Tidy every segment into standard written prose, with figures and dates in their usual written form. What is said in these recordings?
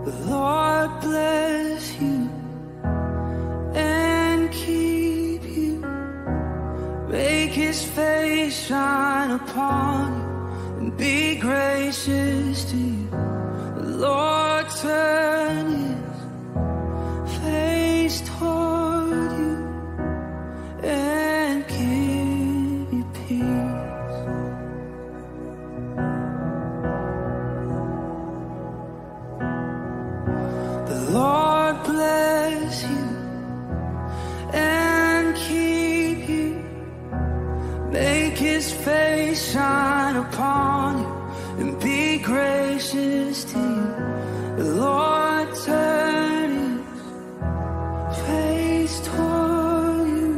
The Lord bless you and keep you. Make His face shine upon you and be gracious to you. The Lord turn His face toward you and give you peace. The Lord bless you and keep you. Make His face shine upon you and be gracious to you. The Lord turn His face toward you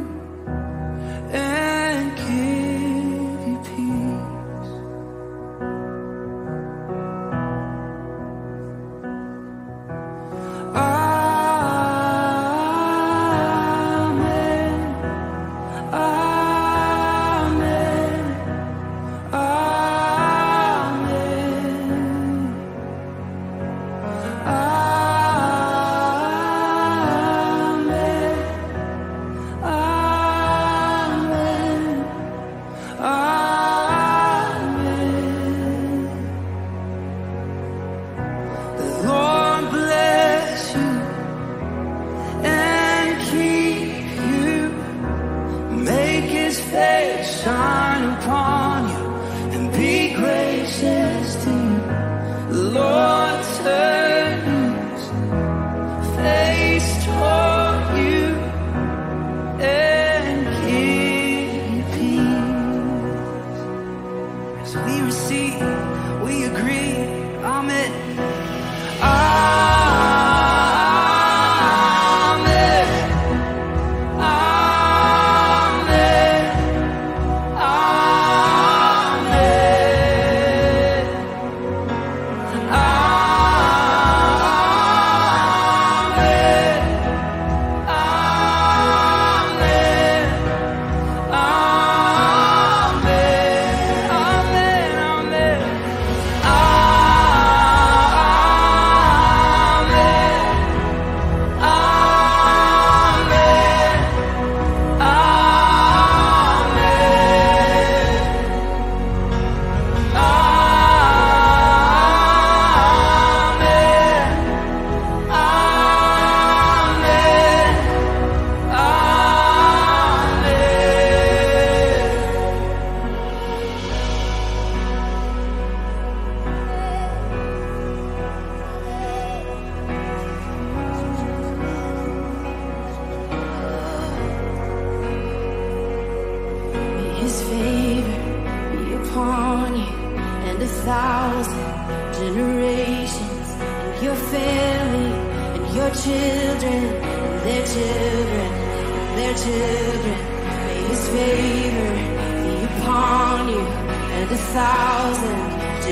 and give you peace. Amen. Amen. Shine upon you and be gracious to you. The Lord turn His face toward you and give you peace. As we receive, we agree. Amen. His favor be upon you and 1,000 generations, and your family and your children and their children and their children. May His favor be upon you and 1,000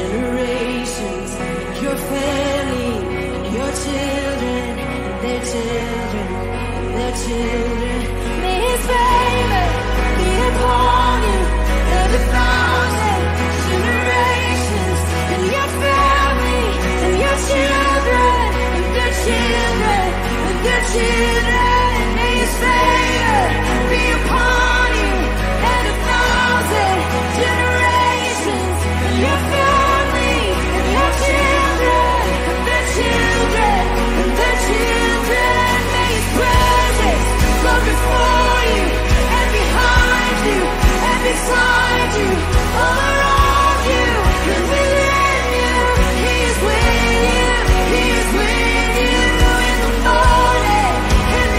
generations, and your family and your children and their children and their children. May His favor be upon you and 1,000 generations, and your family and your children and their children and their children. May His favor be upon you and 1,000 generations, and your family and your children and their children and their children. May His presence go before you and behind you and beside you, all around you and within you. He is with you. He is with you in the morning, in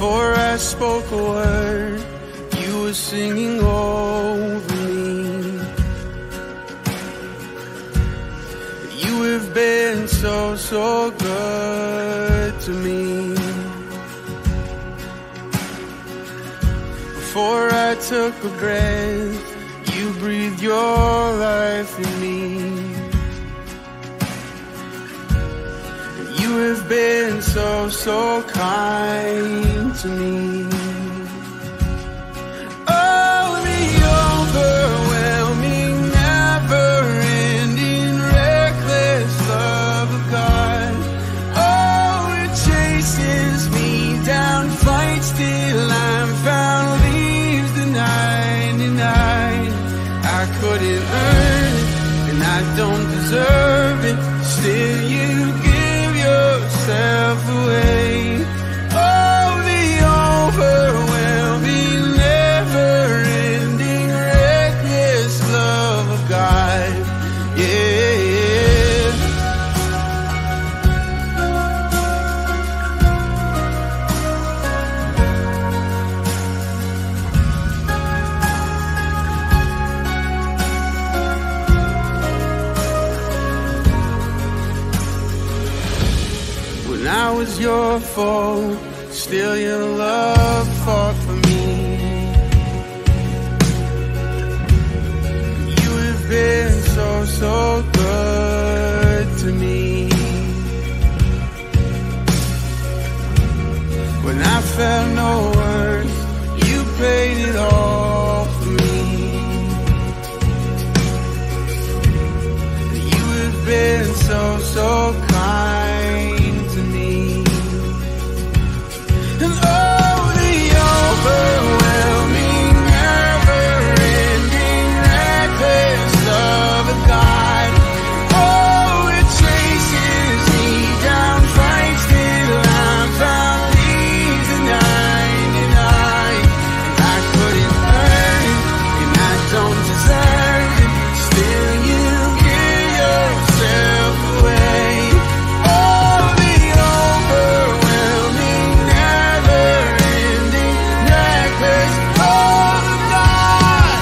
Before I spoke a word, you were singing over me. You have been so, so good to me. Before I took a breath, you breathed your life in me. You have been so, so kind to me. Oh, the overwhelming, never-ending, reckless love of God. Oh, it chases me down, fights till I'm found, leaves the 99. I couldn't earn it, and I don't deserve it. Still, you give yourself away. Oh, the overwhelming, never-ending, reckless love of God. Yeah. When I was your foe, still your love fought for me. You have been so, so good to me. When I felt no worth, you paid it all for me. You have been so, so kind to me. And oh, the overwhelming, never-ending, reckless love of God. Oh, it chases me down, fights till I'm found, leaves the 99. I couldn't earn it, and I don't deserve it. Still, you give yourself away. Oh, the overwhelming, never-ending, reckless love of God.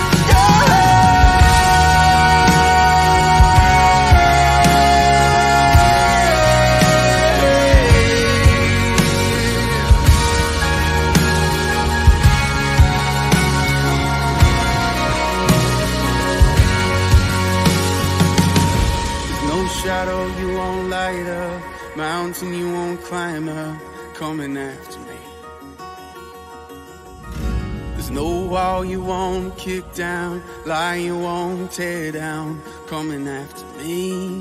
There's no shadow you won't light up, mountain you won't climb up, coming after me. There's no wall you won't kick down, lie you won't tear down, coming after me.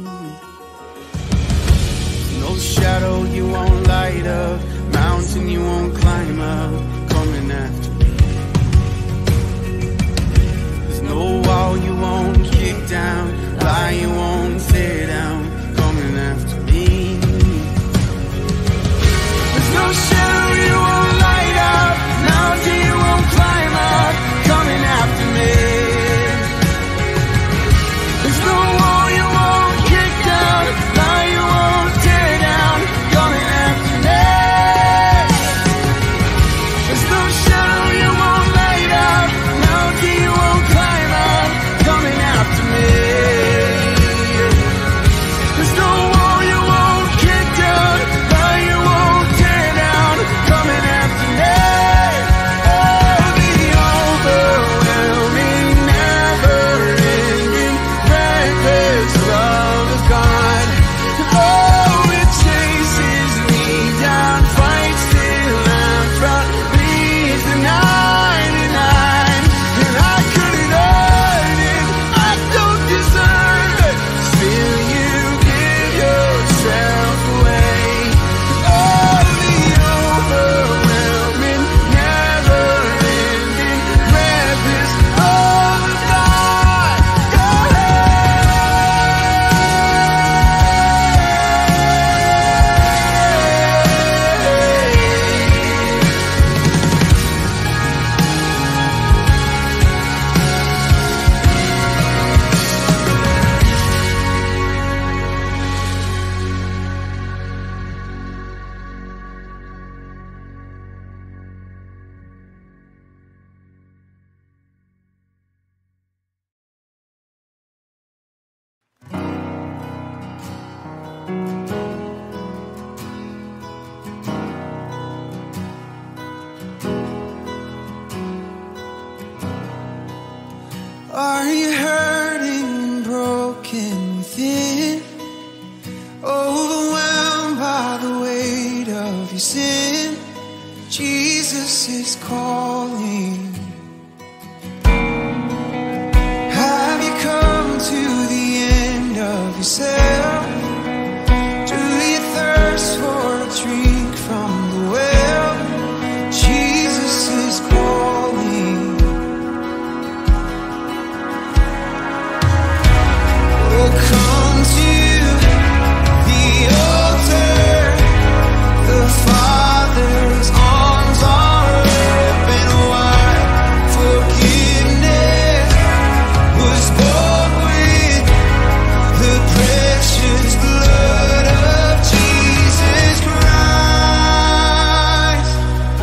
There's no shadow you won't light up, mountain you won't climb up, coming after me. There's no wall you won't kick down, lie you won't tear down, coming after me. There's no shadow you won't light up, mountain you won't climb up, coming after me. There's no wall you won't kick down, lie you won't tear down, coming reason. Jesus is calling. Have you come to the end of yourself? Do you thirst for a drink from the well? Jesus is calling. Oh, come to the altar. The Father's arms are open wide. Forgiveness was bought with the precious blood of Jesus Christ.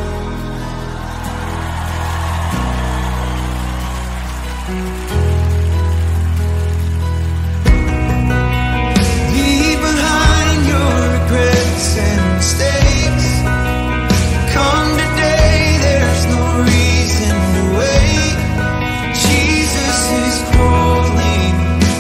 Leave behind your regrets and mistakes. Come today, there's no reason to wait. Jesus is calling.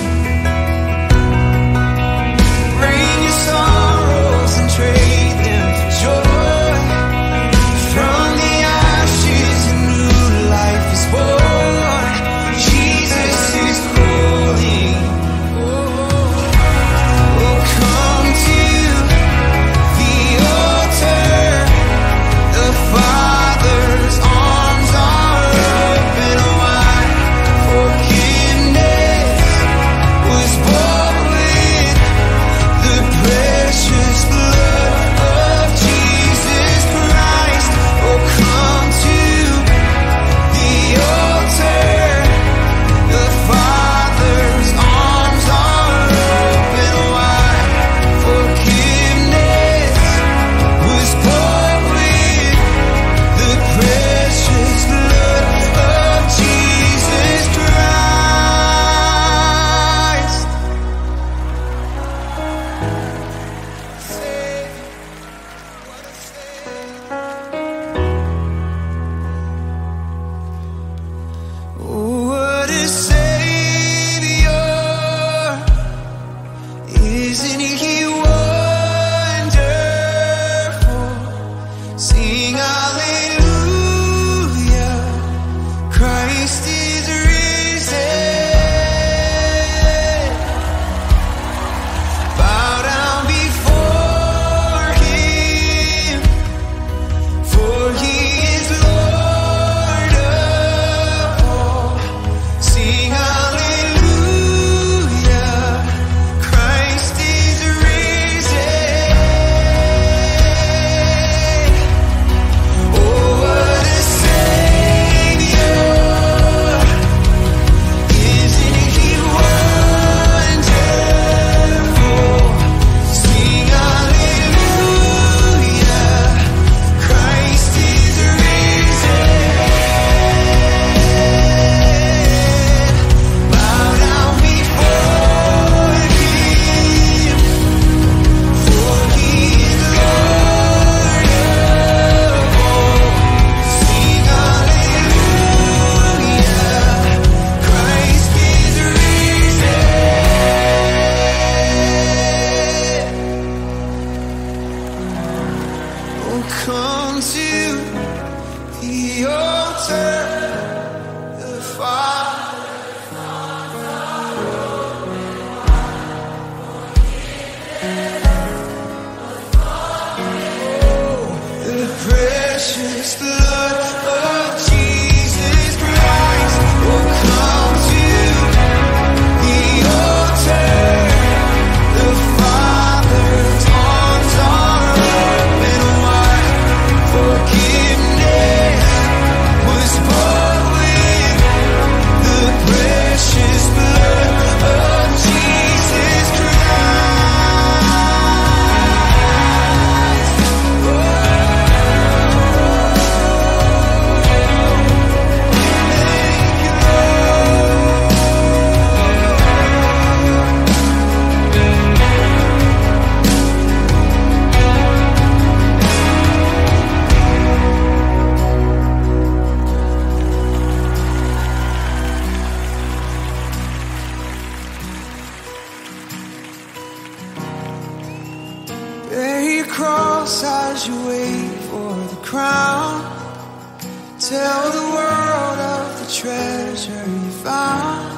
Bring your sorrows and trade them for joy. From the ashes a new life is born. Jesus is calling. Oh, come to the altar. The Father's arms are open wide. Forgiveness was bought with the precious blood of Jesus Christ. Oh, come to the altar. The Father's arms are open wide. Forgiveness was bought with the precious blood of Jesus Christ. Oh, what a Savior. Isn't He wonderful? Sing hallelujah. Christ is risen. Bow down before Him, for He is Lord of all. Sing hallelujah. Christ is risen. Oh, what a Savior. Isn't He wonderful? Sing hallelujah. Christ is risen. Bow down before Him, for He is Lord of all. Sing hallelujah. Christ is risen. Oh, come to the altar. The Father. The precious blood of Jesus Christ. Oh, come to the altar. The Father's arms are open wide. Forgiveness was bought with the precious blood of Jesus Christ. else as you wait for the crown. Tell the world of the treasure you found.